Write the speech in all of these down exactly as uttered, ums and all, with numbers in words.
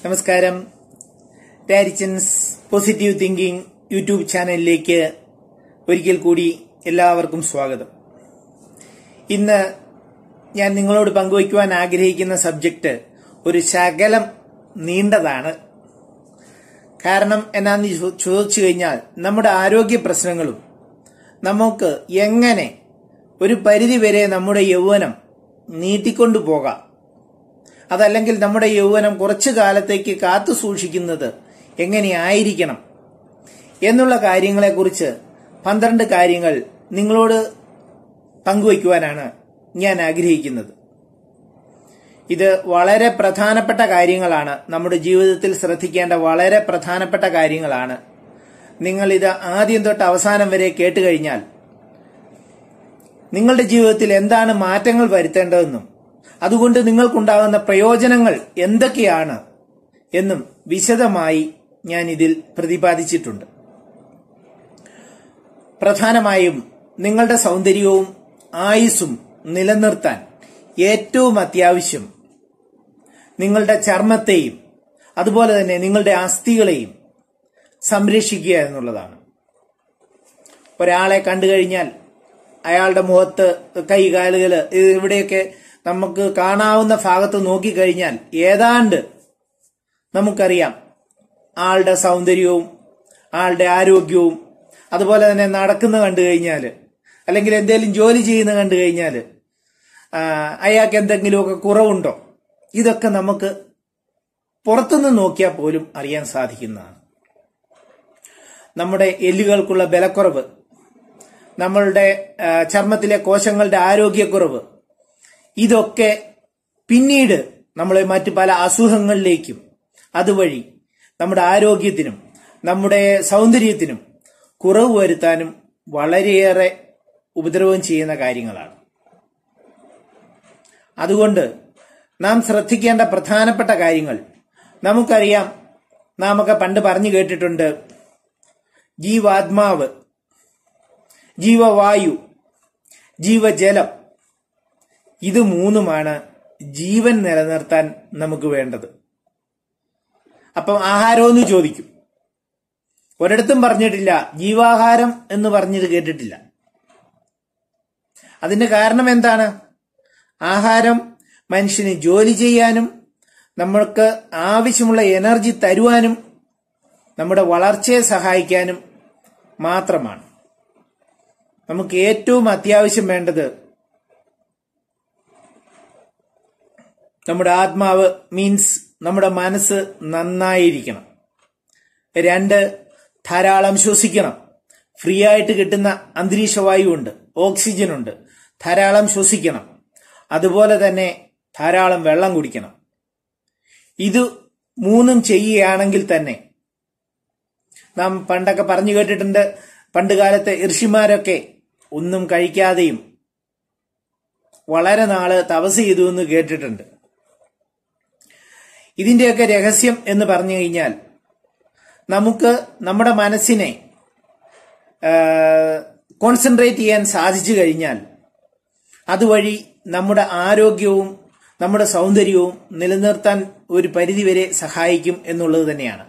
നമസ്കാരം. രാരിച്ചൻസ് positive thinking YouTube ചാനലിലേക്ക് ഒരിക്കൽ കൂടി എല്ലാവർക്കും സ്വാഗതം. ഇന്ന് ഞാൻ നിങ്ങളോട് പങ്കുവയ്ക്കുവാൻ ആഗ്രഹിക്കുന്ന സബ്ജക്റ്റ് ഒരു ശകലം നീണ്ടതാണ്. കാരണം എന്നാന്ന് ചോദിച്ചു കഴിഞ്ഞാൽ നമ്മുടെ ആരോഗ്യ പ്രശ്നങ്ങളും നമുക്ക് എങ്ങനെ ഒരു പരിധിവരെ നമ്മുടെ യൗവനം നീട്ടിക്കൊണ്ടു പോകാം, അതല്ലെങ്കിൽ നമ്മുടെ യൗവനം കുറച്ചു കാലത്തേക്ക് കാത്തു സൂക്ഷിക്കുന്നത് എങ്ങനെയായിരിക്കണം എന്നുള്ള കാര്യങ്ങളെക്കുറിച്ച് പന്ത്രണ്ട് കാര്യങ്ങൾ നിങ്ങളോട് പങ്കുവയ്ക്കുവാനാണ് ഞാൻ ആഗ്രഹിക്കുന്നത്. ഇത് വളരെ പ്രധാനപ്പെട്ട കാര്യങ്ങളാണ്, നമ്മുടെ ജീവിതത്തിൽ ശ്രദ്ധിക്കേണ്ട വളരെ പ്രധാനപ്പെട്ട കാര്യങ്ങളാണ്. നിങ്ങൾ ഇത് ആദ്യം തൊട്ട് അവസാനം വരെ കേട്ടുകഴിഞ്ഞാൽ നിങ്ങളുടെ ജീവിതത്തിൽ എന്താണ് മാറ്റങ്ങൾ വരുത്തേണ്ടതെന്നും അതുകൊണ്ട് നിങ്ങൾക്കുണ്ടാകുന്ന പ്രയോജനങ്ങൾ എന്തൊക്കെയാണ് എന്നും വിശദമായി ഞാൻ ഇതിൽ പ്രതിപാദിച്ചിട്ടുണ്ട്. പ്രധാനമായും നിങ്ങളുടെ സൗന്ദര്യവും ആയുസ്സും നിലനിർത്താൻ ഏറ്റവും അത്യാവശ്യം നിങ്ങളുടെ ചർമ്മത്തെയും അതുപോലെ തന്നെ നിങ്ങളുടെ അസ്ഥികളെയും സംരക്ഷിക്കുക എന്നുള്ളതാണ്. ഒരാളെ കണ്ടു കഴിഞ്ഞാൽ അയാളുടെ മുഖത്ത്, കൈകാലുകള്, ഇവിടെയൊക്കെ നമുക്ക് കാണാവുന്ന ഭാഗത്ത് നോക്കിക്കഴിഞ്ഞാൽ ഏതാണ്ട് നമുക്കറിയാം ആളുടെ സൗന്ദര്യവും ആളുടെ ആരോഗ്യവും. അതുപോലെ തന്നെ നടക്കുന്ന കണ്ടു കഴിഞ്ഞാല് അല്ലെങ്കിൽ എന്തെങ്കിലും ജോലി ചെയ്യുന്ന കണ്ടു കഴിഞ്ഞാല് അയാൾക്ക് എന്തെങ്കിലുമൊക്കെ കുറവുണ്ടോ, ഇതൊക്കെ നമുക്ക് പുറത്തുനിന്ന് നോക്കിയാൽ പോലും അറിയാൻ സാധിക്കുന്നതാണ്. നമ്മുടെ എല്ലുകൾക്കുള്ള ബലക്കുറവ്, നമ്മളുടെ ചർമ്മത്തിലെ കോശങ്ങളുടെ ആരോഗ്യക്കുറവ്, ഇതൊക്കെ പിന്നീട് നമ്മളെ മറ്റു പല അസുഖങ്ങളിലേക്കും അതുവഴി നമ്മുടെ ആരോഗ്യത്തിനും നമ്മുടെ സൗന്ദര്യത്തിനും കുറവ് വരുത്താനും വളരെയേറെ ഉപദ്രവം ചെയ്യുന്ന കാര്യങ്ങളാണ്. അതുകൊണ്ട് നാം ശ്രദ്ധിക്കേണ്ട പ്രധാനപ്പെട്ട കാര്യങ്ങൾ നമുക്കറിയാം. നാമൊക്കെ പണ്ട് പറഞ്ഞു കേട്ടിട്ടുണ്ട്, ജീവാത്മാവ്, ജീവവായു, ജീവജലം, ഇത് മൂന്നുമാണ് ജീവൻ നിലനിർത്താൻ നമുക്ക് വേണ്ടത്. അപ്പം ആഹാരമെന്ന് ചോദിക്കും. ഒരിടത്തും പറഞ്ഞിട്ടില്ല ജീവാഹാരം എന്ന് പറഞ്ഞത് കേട്ടിട്ടില്ല. അതിന്റെ കാരണം എന്താണ്? ആഹാരം മനുഷ്യന് ജോലി ചെയ്യാനും നമ്മൾക്ക് ആവശ്യമുള്ള എനർജി തരുവാനും നമ്മുടെ വളർച്ചയെ സഹായിക്കാനും മാത്രമാണ്. നമുക്ക് ഏറ്റവും അത്യാവശ്യം വേണ്ടത് നമ്മുടെ ആത്മാവ്, മീൻസ് നമ്മുടെ മനസ്സ് നന്നായിരിക്കണം. രണ്ട്, ധാരാളം ശ്വസിക്കണം. ഫ്രീ ആയിട്ട് കിട്ടുന്ന അന്തരീക്ഷവായു ഉണ്ട്, ഓക്സിജൻ ഉണ്ട്, ധാരാളം ശ്വസിക്കണം. അതുപോലെ തന്നെ ധാരാളം വെള്ളം കുടിക്കണം. ഇത് മൂന്നും ചെയ്യുകയാണെങ്കിൽ തന്നെ, നാം പണ്ടൊക്കെ പറഞ്ഞു കേട്ടിട്ടുണ്ട്, പണ്ട് കാലത്തെ ഋഷിമാരൊക്കെ ഒന്നും കഴിക്കാതെയും വളരെ നാള് തപസ് ചെയ്തു എന്ന് കേട്ടിട്ടുണ്ട്. ഇതിന്റെയൊക്കെ രഹസ്യം എന്ന് പറഞ്ഞു കഴിഞ്ഞാൽ, നമുക്ക് നമ്മുടെ മനസ്സിനെ കോൺസെൻട്രേറ്റ് ചെയ്യാൻ സാധിച്ചു കഴിഞ്ഞാൽ അതുവഴി നമ്മുടെ ആരോഗ്യവും നമ്മുടെ സൗന്ദര്യവും നിലനിർത്താൻ ഒരു പരിധിവരെ സഹായിക്കും എന്നുള്ളത് തന്നെയാണ്.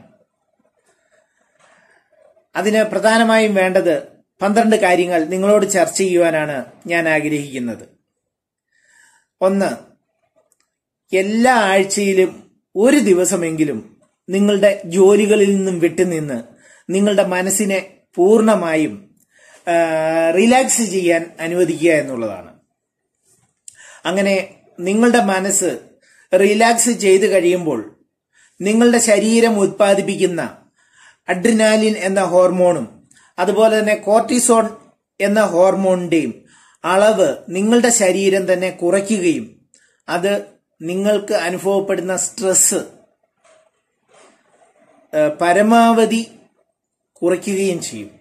അതിന് പ്രധാനമായും വേണ്ടത് പന്ത്രണ്ട് കാര്യങ്ങൾ നിങ്ങളോട് ചർച്ച ചെയ്യുവാനാണ് ഞാൻ ആഗ്രഹിക്കുന്നത്. ഒന്ന്, എല്ലാ ആഴ്ചയിലും ഒരു ദിവസമെങ്കിലും നിങ്ങളുടെ ജോലികളിൽ നിന്നും വിട്ടുനിന്ന് നിങ്ങളുടെ മനസ്സിനെ പൂർണ്ണമായും റിലാക്സ് ചെയ്യാൻ അനുവദിക്കുക എന്നുള്ളതാണ്. അങ്ങനെ നിങ്ങളുടെ മനസ്സ് റിലാക്സ് ചെയ്ത് കഴിയുമ്പോൾ നിങ്ങളുടെ ശരീരം ഉത്പാദിപ്പിക്കുന്ന അഡ്രിനാലിൻ എന്ന ഹോർമോണും അതുപോലെ തന്നെ കോർട്ടിസോൺ എന്ന ഹോർമോണിന്റെയും അളവ് നിങ്ങളുടെ ശരീരം തന്നെ കുറയ്ക്കുകയും അത് നിങ്ങൾക്ക് അനുഭവപ്പെടുന്ന സ്ട്രെസ് പരമാവധി കുറയ്ക്കുകയും ചെയ്യും.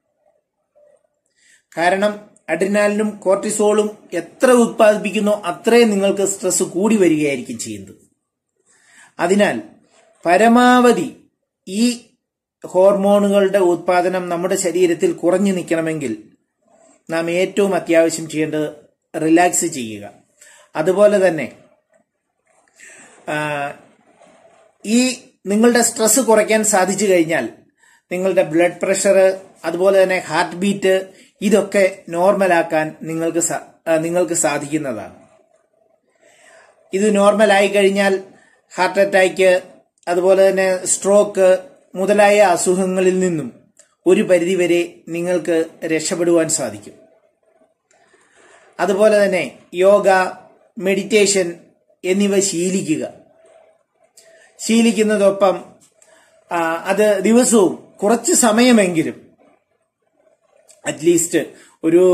കാരണം അഡ്രിനാലിനും കോർട്ടിസോളും എത്ര ഉത്പാദിപ്പിക്കുന്നോ അത്രയും നിങ്ങൾക്ക് സ്ട്രെസ് കൂടി വരികയായിരിക്കും ചെയ്യുന്നത്. അതിനാൽ പരമാവധി ഈ ഹോർമോണുകളുടെ ഉത്പാദനം നമ്മുടെ ശരീരത്തിൽ കുറഞ്ഞു നിൽക്കണമെങ്കിൽ നാം ഏറ്റവും അത്യാവശ്യം ചെയ്യേണ്ടത് റിലാക്സ് ചെയ്യുക. അതുപോലെ തന്നെ ഈ നിങ്ങളുടെ സ്ട്രെസ് കുറയ്ക്കാൻ സാധിച്ചു കഴിഞ്ഞാൽ നിങ്ങളുടെ ബ്ലഡ് പ്രഷർ, അതുപോലെ തന്നെ ഹാർട്ട് ബീറ്റ്, ഇതൊക്കെ നോർമലാക്കാൻ നിങ്ങൾക്ക് നിങ്ങൾക്ക് സാധിക്കുന്നതാണ്. ഇത് നോർമലായി കഴിഞ്ഞാൽ ഹാർട്ട് അറ്റാക്ക്, അതുപോലെ തന്നെ സ്ട്രോക്ക് മുതലായ അസുഖങ്ങളിൽ നിന്നും ഒരു പരിധിവരെ നിങ്ങൾക്ക് രക്ഷപ്പെടുവാൻ സാധിക്കും. അതുപോലെ തന്നെ യോഗ, മെഡിറ്റേഷൻ എന്നിവ ശീലിക്കുക. ശീലിക്കുന്നതൊപ്പം അത് ദിവസവും കുറച്ച് സമയമെങ്കിലും, അറ്റ്ലീസ്റ്റ് ഒരു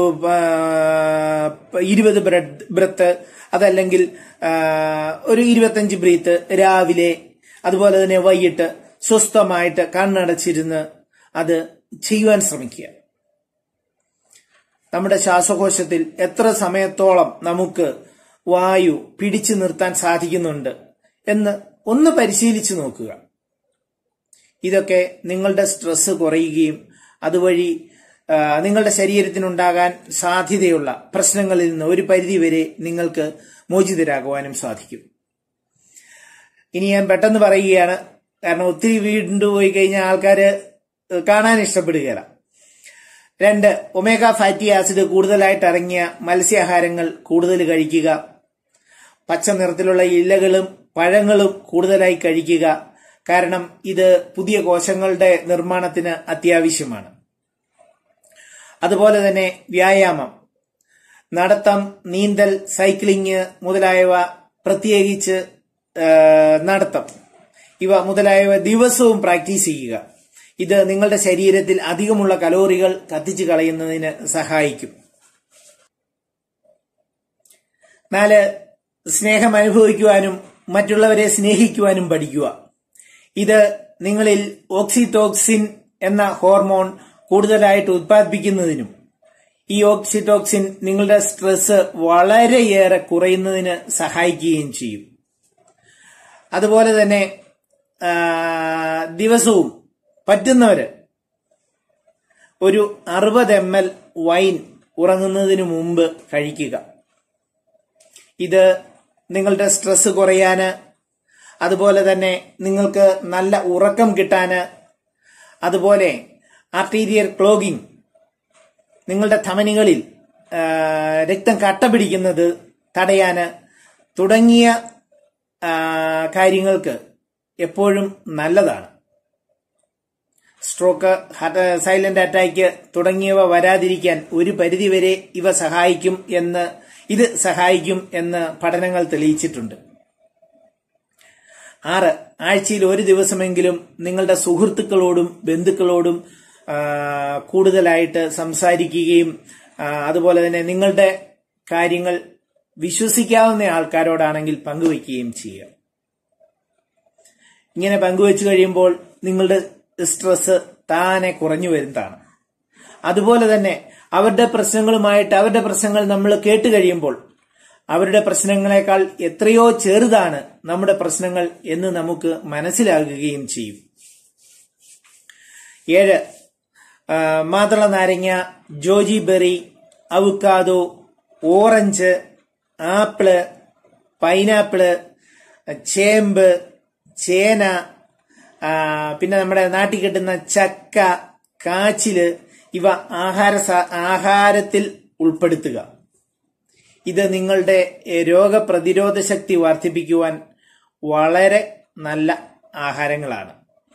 ഇരുപത് ബ്രത്ത്, അതല്ലെങ്കിൽ ഒരു ഇരുപത്തഞ്ച് ബ്രീത്ത് രാവിലെ, അതുപോലെ തന്നെ വൈകിട്ട് സ്വസ്ഥമായിട്ട് കണ്ണടച്ചിരുന്ന് അത് ചെയ്യുവാൻ ശ്രമിക്കുക. നമ്മുടെ ശ്വാസകോശത്തിൽ എത്ര സമയത്തോളം നമുക്ക് വായു പിടിച്ചു നിർത്താൻ സാധിക്കുന്നുണ്ട് എന്ന് ഒന്ന് പരിശീലിച്ചു നോക്കുക. ഇതൊക്കെ നിങ്ങളുടെ സ്ട്രെസ് കുറയുകയും അതുവഴി നിങ്ങളുടെ ശരീരത്തിനുണ്ടാകാൻ സാധ്യതയുള്ള പ്രശ്നങ്ങളിൽ നിന്ന് ഒരു പരിധിവരെ നിങ്ങൾക്ക് മോചിതരാകുവാനും സാധിക്കും. ഇനി ഞാൻ പെട്ടെന്ന് പറയുകയാണ്, കാരണം ഒത്തിരി വീണ്ടും പോയി കഴിഞ്ഞാൽ ആൾക്കാര് കാണാൻ ഇഷ്ടപ്പെടുകയില്ല. രണ്ട്, ഒമേഗ ഫാറ്റി ആസിഡ് കൂടുതലായിട്ട് അടങ്ങിയ മത്സ്യാഹാരങ്ങൾ കൂടുതൽ കഴിക്കുക. പച്ച നിറത്തിലുള്ള ഇലകളും പഴങ്ങളും കൂടുതലായി കഴിക്കുക. കാരണം ഇത് പുതിയ കോശങ്ങളുടെ നിർമ്മാണത്തിന് അത്യാവശ്യമാണ്. അതുപോലെ തന്നെ വ്യായാമം, നടത്തം, നീന്തൽ, സൈക്ലിംഗ് മുതലായവ, പ്രത്യേകിച്ച് നടത്തം, ഇവ മുതലായവ ദിവസവും പ്രാക്ടീസ് ചെയ്യുക. ഇത് നിങ്ങളുടെ ശരീരത്തിൽ അധികമുള്ള കലോറികൾ കത്തിച്ചു കളയുന്നതിന് സഹായിക്കും. നാല്, സ്നേഹം അനുഭവിക്കുവാനും മറ്റുള്ളവരെ സ്നേഹിക്കുവാനും പഠിക്കുക. ഇത് നിങ്ങളിൽ ഓക്സിറ്റോക്സിൻ എന്ന ഹോർമോൺ കൂടുതലായിട്ട് ഉത്പാദിപ്പിക്കുന്നതിനും ഈ ഓക്സിറ്റോക്സിൻ നിങ്ങളുടെ സ്ട്രെസ് വളരെയേറെ കുറയുന്നതിന് സഹായിക്കുകയും ചെയ്യും. അതുപോലെ തന്നെ ദിവസവും പറ്റുന്നവര് ഒരു അറുപത് എം എൽ വൈൻ ഉറങ്ങുന്നതിന് മുമ്പ് കഴിക്കുക. ഇത് നിങ്ങളുടെ സ്ട്രെസ് കുറയാന്, അതുപോലെ തന്നെ നിങ്ങൾക്ക് നല്ല ഉറക്കം കിട്ടാന്, അതുപോലെ ആർട്ടീരിയൽ ക്ലോഗിംഗ്, നിങ്ങളുടെ ധമനികളിൽ രക്തം കട്ട പിടിക്കുന്നത് തടയാന് തുടങ്ങിയ കാര്യങ്ങൾക്ക് എപ്പോഴും നല്ലതാണ്. സ്ട്രോക്ക്, ഹാർട്ട് സൈലന്റ് അറ്റാക്ക് തുടങ്ങിയവ വരാതിരിക്കാൻ ഒരു പരിധിവരെ ഇവ സഹായിക്കും എന്ന് ഇത് സഹായിക്കും എന്ന് പഠനങ്ങൾ തെളിയിച്ചിട്ടുണ്ട്. ആറ്, ആഴ്ചയിൽ ഒരു ദിവസമെങ്കിലും നിങ്ങളുടെ സുഹൃത്തുക്കളോടും ബന്ധുക്കളോടും കൂടുതലായിട്ട് സംസാരിക്കുകയും അതുപോലെ തന്നെ നിങ്ങളുടെ കാര്യങ്ങൾ വിശ്വസിക്കാവുന്ന ആൾക്കാരോടാണെങ്കിൽ പങ്കുവയ്ക്കുകയും ചെയ്യുക. ഇങ്ങനെ പങ്കുവെച്ചു കഴിയുമ്പോൾ നിങ്ങളുടെ സ്ട്രെസ് താനെ കുറഞ്ഞു വരുന്നതാണ്. അതുപോലെ തന്നെ അവരുടെ പ്രശ്നങ്ങളുമായിട്ട് അവരുടെ പ്രശ്നങ്ങൾ നമ്മൾ കേട്ട് കഴിയുമ്പോൾ അവരുടെ പ്രശ്നങ്ങളെക്കാൾ എത്രയോ ചെറുതാണ് നമ്മുടെ പ്രശ്നങ്ങൾ എന്ന് നമുക്ക് മനസ്സിലാകുകയും ചെയ്യും. ഏഴ്, മാതള നാരങ്ങ, goji berry, avocado, orange, apple, pineapple, ചേമ്പ്, ചേന, പിന്നെ നമ്മുടെ നാട്ടിൽ കിട്ടുന്ന ചക്ക, കാച്ചില്, ഇവ ആഹാര ആഹാരത്തിൽ ഉൾപ്പെടുത്തുക. ഇത് നിങ്ങളുടെ രോഗപ്രതിരോധ ശക്തി വർദ്ധിപ്പിക്കുവാൻ വളരെ നല്ല ആഹാരങ്ങളാണ്.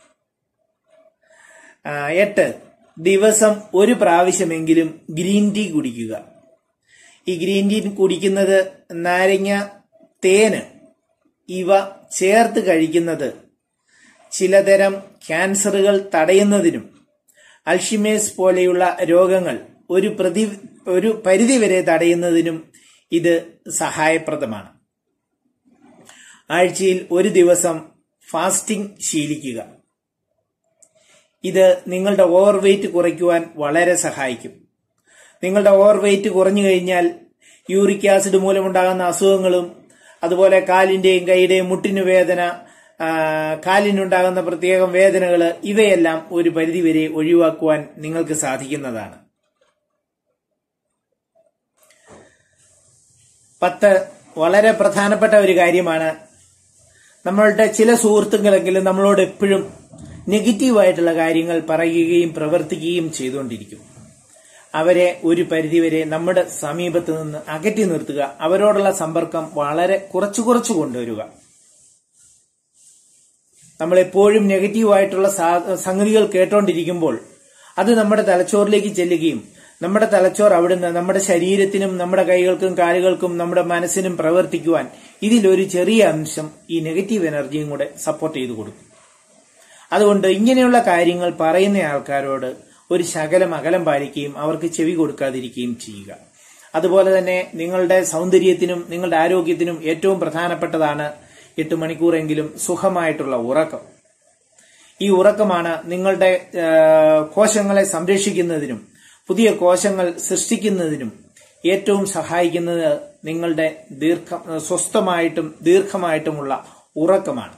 എട്ട്, ദിവസം ഒരു പ്രാവശ്യമെങ്കിലും ഗ്രീൻ ടീ കുടിക്കുക. ഈ ഗ്രീൻ ടീ കുടിക്കുന്നത്, നാരങ്ങ, തേന് ഇവ ചേർത്ത് കഴിക്കുന്നത് ചിലതരം ക്യാൻസറുകൾ തടയുന്നതിനും അൽഷിമേഴ്സ് പോലെയുള്ള രോഗങ്ങൾ ഒരു പ്രതി ഒരു പരിധിവരെ തടയുന്നതിനും ഇത് സഹായപ്രദമാണ്. ആഴ്ചയിൽ ഒരു ദിവസം ഫാസ്റ്റിംഗ് ശീലിക്കുക. ഇത് നിങ്ങളുടെ ഓവർ വെയ്റ്റ് കുറയ്ക്കുവാൻ വളരെ സഹായിക്കും. നിങ്ങളുടെ ഓവർ വെയ്റ്റ് കുറഞ്ഞു കഴിഞ്ഞാൽ യൂറിക് ആസിഡ് മൂലമുണ്ടാകുന്ന അസുഖങ്ങളും അതുപോലെ കാലിന്റെയും കൈയുടെയും മുട്ടിനു വേദന, കാലിനുണ്ടാകുന്ന പ്രത്യേകം വേദനകൾ, ഇവയെല്ലാം ഒരു പരിധിവരെ ഒഴിവാക്കുവാൻ നിങ്ങൾക്ക് സാധിക്കുന്നതാണ്. പത്ത്, വളരെ പ്രധാനപ്പെട്ട ഒരു കാര്യമാണ്. നമ്മളുടെ ചില സുഹൃത്തുക്കളെങ്കിലും നമ്മളോട് എപ്പോഴും നെഗറ്റീവായിട്ടുള്ള കാര്യങ്ങൾ പറയുകയും പ്രവർത്തിക്കുകയും ചെയ്തുകൊണ്ടിരിക്കും. അവരെ ഒരു പരിധിവരെ നമ്മുടെ സമീപത്ത് നിന്ന് അകറ്റി നിർത്തുക, അവരോടുള്ള സമ്പർക്കം വളരെ കുറച്ചു കുറച്ചു കൊണ്ടുവരിക. നമ്മളെപ്പോഴും നെഗറ്റീവായിട്ടുള്ള സംഗതികൾ കേട്ടോണ്ടിരിക്കുമ്പോൾ അത് നമ്മുടെ തലച്ചോറിലേക്ക് ചെല്ലുകയും നമ്മുടെ തലച്ചോർ അവിടുന്ന് നമ്മുടെ ശരീരത്തിനും നമ്മുടെ കൈകൾക്കും കാലുകൾക്കും നമ്മുടെ മനസ്സിനും പ്രവർത്തിക്കുവാൻ ഇതിലൊരു ചെറിയ അംശം ഈ നെഗറ്റീവ് എനർജിയും കൂടെ സപ്പോർട്ട് ചെയ്തു കൊടുക്കും. അതുകൊണ്ട് ഇങ്ങനെയുള്ള കാര്യങ്ങൾ പറയുന്ന ആൾക്കാരോട് ഒരു ശകലം അകലം പാലിക്കുകയും അവർക്ക് ചെവി കൊടുക്കാതിരിക്കുകയും ചെയ്യുക. അതുപോലെ തന്നെ നിങ്ങളുടെ സൗന്ദര്യത്തിനും നിങ്ങളുടെ ആരോഗ്യത്തിനും ഏറ്റവും പ്രധാനപ്പെട്ടതാണ് എട്ട് മണിക്കൂറെങ്കിലും സുഖമായിട്ടുള്ള ഉറക്കം. ഈ ഉറക്കമാണ് നിങ്ങളുടെ കോശങ്ങളെ സംരക്ഷിക്കുന്നതിനും പുതിയ കോശങ്ങൾ സൃഷ്ടിക്കുന്നതിനും ഏറ്റവും സഹായിക്കുന്നത് നിങ്ങളുടെ ദീർഘ സ്വസ്ഥമായിട്ടും ദീർഘമായിട്ടുമുള്ള ഉറക്കമാണ്.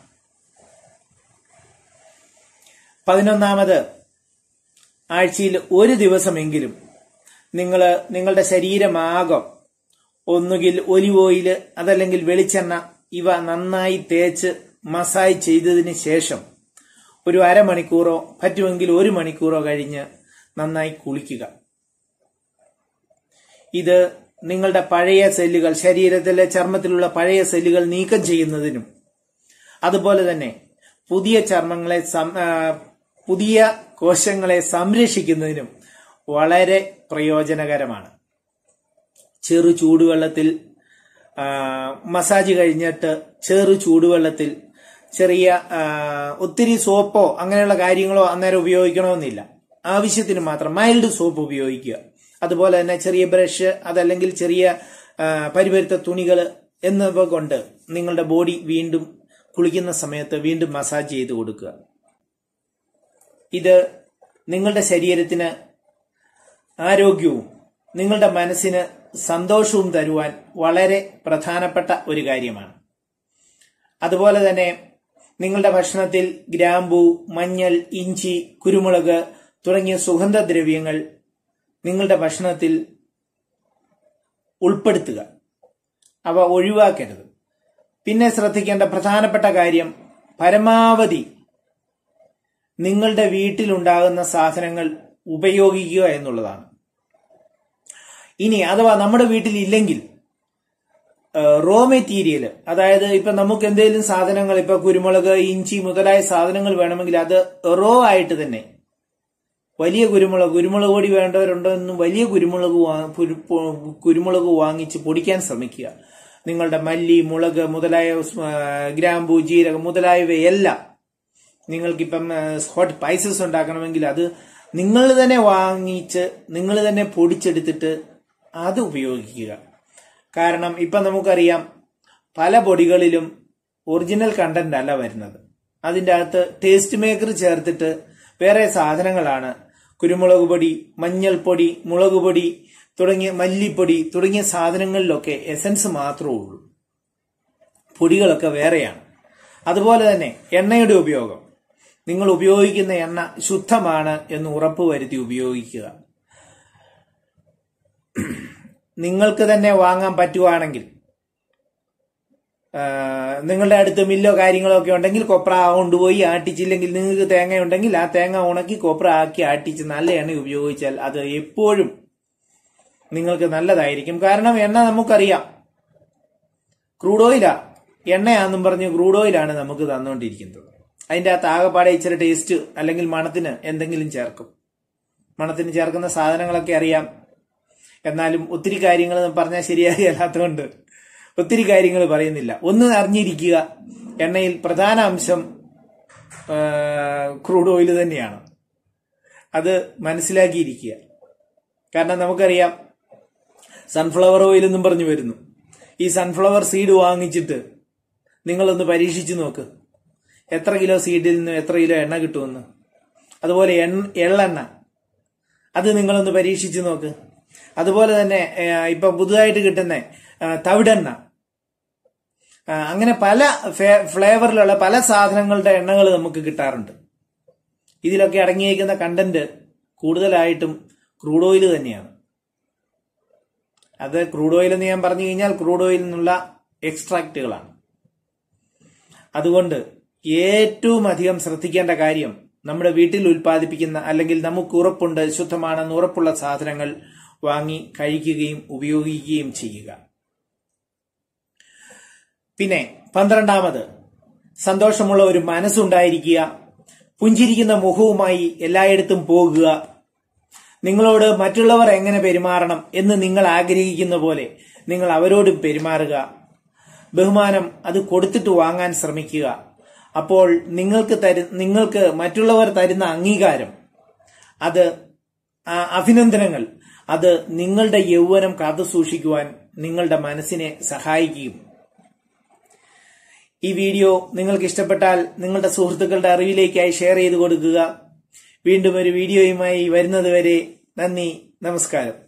പതിനൊന്നാമത്, ആഴ്ചയിൽ ഒരു ദിവസമെങ്കിലും നിങ്ങൾ നിങ്ങളുടെ ശരീരമാകം ഒന്നുകിൽ ഒലിവ് ഓയിൽ അതല്ലെങ്കിൽ വെളിച്ചെണ്ണ ഇവ നന്നായി തേച്ച് മസാജ് ചെയ്തതിന് ശേഷം ഒരു അരമണിക്കൂറോ പറ്റുമെങ്കിൽ ഒരു മണിക്കൂറോ കഴിഞ്ഞ് നന്നായി കുളിക്കുക. ഇത് നിങ്ങളുടെ പഴയ സെല്ലുകൾ, ശരീരത്തിലെ ചർമ്മത്തിലുള്ള പഴയ സെല്ലുകൾ നീക്കം ചെയ്യുന്നതിനും അതുപോലെ തന്നെ പുതിയ ചർമ്മങ്ങളെ പുതിയ കോശങ്ങളെ സംരക്ഷിക്കുന്നതിനും വളരെ പ്രയോജനകരമാണ്. ചെറു ചൂടുവെള്ളത്തിൽ മസാജ് കഴിഞ്ഞിട്ട് ചെറു ചൂടുവെള്ളത്തിൽ ചെറിയ ഒത്തിരി സോപ്പോ അങ്ങനെയുള്ള കാര്യങ്ങളോ അന്നേരം ഉപയോഗിക്കണമെന്നില്ല. ആവശ്യത്തിന് മാത്രം മൈൽഡ് സോപ്പ് ഉപയോഗിക്കുക. അതുപോലെ തന്നെ ചെറിയ ബ്രഷ് അതല്ലെങ്കിൽ ചെറിയ പരിപരുത്ത തുണികൾ എന്നിവ കൊണ്ട് നിങ്ങളുടെ ബോഡി വീണ്ടും കുളിക്കുന്ന സമയത്ത് വീണ്ടും മസാജ് ചെയ്ത് കൊടുക്കുക. ഇത് നിങ്ങളുടെ ശരീരത്തിന് ആരോഗ്യവും നിങ്ങളുടെ മനസ്സിന് സന്തോഷവും തരുവാൻ വളരെ പ്രധാനപ്പെട്ട ഒരു കാര്യമാണ്. അതുപോലെ തന്നെ നിങ്ങളുടെ ഭക്ഷണത്തിൽ ഗ്രാമ്പൂ, മഞ്ഞൾ, ഇഞ്ചി, കുരുമുളക് തുടങ്ങിയ സുഗന്ധദ്രവ്യങ്ങൾ നിങ്ങളുടെ ഭക്ഷണത്തിൽ ഉൾപ്പെടുത്തുക. അവ ഒഴിവാക്കരുത്. പിന്നെ ശ്രദ്ധിക്കേണ്ട പ്രധാനപ്പെട്ട കാര്യം, പരമാവധി നിങ്ങളുടെ വീട്ടിലുണ്ടാകുന്ന സാധനങ്ങൾ ഉപയോഗിക്കുക എന്നുള്ളതാണ്. ഇനി അഥവാ നമ്മുടെ വീട്ടിൽ ഇല്ലെങ്കിൽ റോ മെറ്റീരിയൽ, അതായത് ഇപ്പൊ നമുക്ക് എന്തെങ്കിലും സാധനങ്ങൾ, ഇപ്പൊ കുരുമുളക്, ഇഞ്ചി മുതലായ സാധനങ്ങൾ വേണമെങ്കിൽ അത് റോ ആയിട്ട് തന്നെ, വലിയ കുരുമുളക് കുരുമുളക് പൊടി വേണ്ടവരുണ്ടോ എന്നും വലിയ കുരുമുളക് കുരുമുളക് വാങ്ങിച്ച് പൊടിക്കാൻ ശ്രമിക്കുക. നിങ്ങളുടെ മല്ലി, മുളക് മുതലായ ഗ്രാമ്പൂ, ജീരകം മുതലായവയെല്ലാം നിങ്ങൾക്കിപ്പം ഹോട്ട് സ്പൈസസ് ഉണ്ടാക്കണമെങ്കിൽ അത് നിങ്ങൾ തന്നെ വാങ്ങിച്ച് നിങ്ങൾ തന്നെ പൊടിച്ചെടുത്തിട്ട് അത് ഉപയോഗിക്കുക. കാരണം ഇപ്പം നമുക്കറിയാം പല പൊടികളിലും ഒറിജിനൽ കണ്ടന്റ് അല്ല വരുന്നത്. അതിൻ്റെ അകത്ത് ടേസ്റ്റ് മേക്കർ ചേർത്തിട്ട് വേറെ സാധനങ്ങളാണ്. കുരുമുളക് പൊടി, മഞ്ഞൾപ്പൊടി, മുളക് പൊടി തുടങ്ങിയ മല്ലിപ്പൊടി തുടങ്ങിയ സാധനങ്ങളിലൊക്കെ എസൻസ് മാത്രമേ ഉള്ളൂ. പൊടികളൊക്കെ വേറെയാണ്. അതുപോലെ തന്നെ എണ്ണയുടെ ഉപയോഗം, നിങ്ങൾ ഉപയോഗിക്കുന്ന എണ്ണ ശുദ്ധമാണ് എന്ന് ഉറപ്പുവരുത്തി ഉപയോഗിക്കുക. നിങ്ങൾക്ക് തന്നെ വാങ്ങാൻ പറ്റുവാണെങ്കിൽ, നിങ്ങളുടെ അടുത്ത് മില്ലോ കാര്യങ്ങളോ ഒക്കെ ഉണ്ടെങ്കിൽ കൊപ്ര കൊണ്ടുപോയി ആട്ടിച്ചില്ലെങ്കിൽ നിങ്ങൾക്ക് തേങ്ങ ഉണ്ടെങ്കിൽ ആ തേങ്ങ ഉണക്കി കൊപ്ര ആക്കി ആട്ടിച്ച് നല്ല എണ്ണ ഉപയോഗിച്ചാൽ അത് എപ്പോഴും നിങ്ങൾക്ക് നല്ലതായിരിക്കും. കാരണം എണ്ണ നമുക്കറിയാം ക്രൂഡ് ഓയിലാ, എണ്ണയാണെന്നും പറഞ്ഞ് ക്രൂഡ് ഓയിലാണ് നമുക്ക് തന്നുകൊണ്ടിരിക്കുന്നത്. അതിൻ്റെ അകത്ത് ആകെപ്പാടെ ഇച്ചിരി ടേസ്റ്റ് അല്ലെങ്കിൽ മണത്തിന് എന്തെങ്കിലും ചേർക്കും. മണത്തിന് ചേർക്കുന്ന സാധനങ്ങളൊക്കെ അറിയാം. എന്നാലും ഒത്തിരി കാര്യങ്ങൾ പറഞ്ഞാൽ ശരിയാകല്ലാത്തതുകൊണ്ട് ഒത്തിരി കാര്യങ്ങൾ പറയുന്നില്ല. ഒന്ന് അറിഞ്ഞിരിക്കുക, എണ്ണയിൽ പ്രധാന അംശം ക്രൂഡ് ഓയിൽ തന്നെയാണ്. അത് മനസ്സിലാക്കിയിരിക്കുക. കാരണം നമുക്കറിയാം സൺഫ്ലവർ ഓയിൽ എന്നും പറഞ്ഞു വരുന്നു. ഈ സൺഫ്ലവർ സീഡ് വാങ്ങിച്ചിട്ട് നിങ്ങളൊന്ന് പരീക്ഷിച്ചു നോക്ക്, എത്ര കിലോ സീഡിൽ നിന്ന് എത്ര കിലോ എണ്ണ കിട്ടുമെന്ന്. അതുപോലെ എള്ളെണ്ണ, അത് നിങ്ങളൊന്ന് പരീക്ഷിച്ചു നോക്ക്. അതുപോലെ തന്നെ ഇപ്പം പുതുതായിട്ട് കിട്ടുന്ന തവിടെണ്ണ, അങ്ങനെ പല ഫ്ലേവറിലുള്ള പല സാധനങ്ങളുടെ എണ്ണകൾ നമുക്ക് കിട്ടാറുണ്ട്. ഇതിലൊക്കെ അടങ്ങിയിരിക്കുന്ന കണ്ടന്റ് കൂടുതലായിട്ടും ക്രൂഡ് ഓയിൽ തന്നെയാണ്. അത് ക്രൂഡ് ഓയിൽ എന്ന് ഞാൻ പറഞ്ഞു കഴിഞ്ഞാൽ ക്രൂഡ് ഓയിൽ നിന്നുള്ള എക്സ്ട്രാക്റ്റുകളാണ്. അതുകൊണ്ട് ഏറ്റവും അധികം ശ്രദ്ധിക്കേണ്ട കാര്യം നമ്മുടെ വീട്ടിൽ ഉൽപ്പാദിപ്പിക്കുന്ന അല്ലെങ്കിൽ നമുക്ക് ഉറപ്പുണ്ട് ശുദ്ധമാണെന്ന് ഉറപ്പുള്ള സാധനങ്ങൾ വാങ്ങി കഴിക്കുകയും ഉപയോഗിക്കുകയും ചെയ്യുക. പിന്നെ പന്ത്രണ്ടാമത്, സന്തോഷമുള്ള ഒരു മനസ്സുണ്ടായിരിക്കുക. പുഞ്ചിരിക്കുന്ന മുഖവുമായി എല്ലായിടത്തും പോകുക. നിങ്ങളോട് മറ്റുള്ളവർ എങ്ങനെ പെരുമാറണം എന്ന് നിങ്ങൾ ആഗ്രഹിക്കുന്ന പോലെ നിങ്ങൾ അവരോടും പെരുമാറുക. ബഹുമാനം അത് കൊടുത്തിട്ട് വാങ്ങാൻ ശ്രമിക്കുക. അപ്പോൾ നിങ്ങൾക്ക് തരു നിങ്ങൾക്ക് മറ്റുള്ളവർ തരുന്ന അംഗീകാരം, അത് അഭിനന്ദനങ്ങൾ, അത് നിങ്ങളുടെ യൗവനം കാത്തു സൂക്ഷിക്കുവാൻ നിങ്ങളുടെ മനസ്സിനെ സഹായിക്കും. ഈ വീഡിയോ നിങ്ങൾക്ക് ഇഷ്ടപ്പെട്ടാൽ നിങ്ങളുടെ സുഹൃത്തുക്കളുടെ അറിവിലേക്കായി ഷെയർ ചെയ്ത് കൊടുക്കുക. വീണ്ടും ഒരു വീഡിയോയുമായി വരുന്നതുവരെ നന്ദി, നമസ്കാരം.